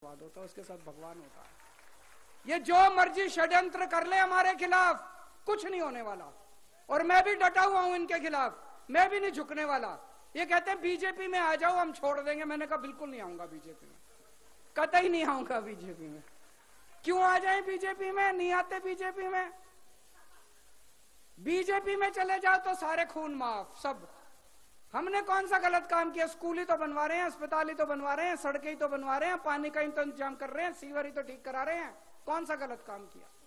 आशीर्वाद होता है, उसके साथ भगवान होता है। ये जो मर्जी षड्यंत्र कर ले हमारे खिलाफ, कुछ नहीं होने वाला। और मैं भी डटा हुआ हूं इनके खिलाफ, मैं भी नहीं झुकने वाला। ये कहते हैं बीजेपी में आ जाओ, हम छोड़ देंगे। मैंने कहा बिल्कुल नहीं आऊंगा बीजेपी में, कतई नहीं आऊंगा बीजेपी में। क्यों आ जाए बीजेपी में? नहीं आते बीजेपी में। बीजेपी में चले जाओ तो सारे खून माफ सब। हमने कौन सा गलत काम किया? स्कूल ही तो बनवा रहे हैं, अस्पताल ही तो बनवा रहे हैं, सड़कें ही तो बनवा रहे हैं, पानी का इंतजाम कर रहे हैं, सीवर ही तो ठीक करा रहे हैं। कौन सा गलत काम किया?